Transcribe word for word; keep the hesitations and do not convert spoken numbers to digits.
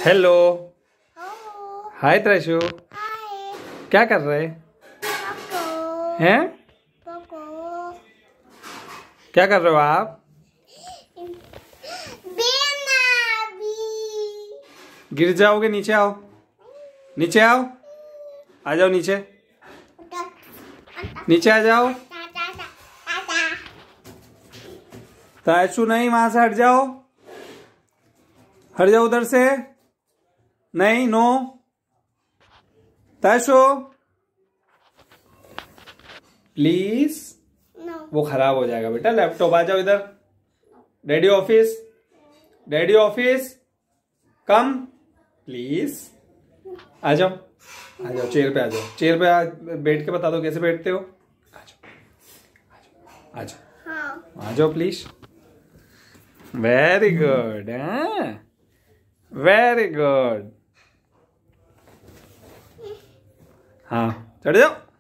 Hello. हाय त्रैशु। क्या कर रहे हैं? क्या कर रहे हो आप? गिर जाओगे, नीचे आओ, नीचे आओ, आ जाओ नीचे, नीचे आ जाओ। त्रैशु नहीं, वहां से हट जाओ, हट जाओ उधर से। नहीं, नो त्रैशु प्लीज। वो खराब हो जाएगा बेटा लैपटॉप। आ जाओ इधर। Daddy office, daddy office, come please. आ जाओ, आ जाओ, चेयर पे आ जाओ, चेयर पे आ, बैठ के बता दो कैसे बैठते हो। आ जाओ, आ जाओ, आ जाओ please. Very good, very good. हाँ, चढ़ जाओ।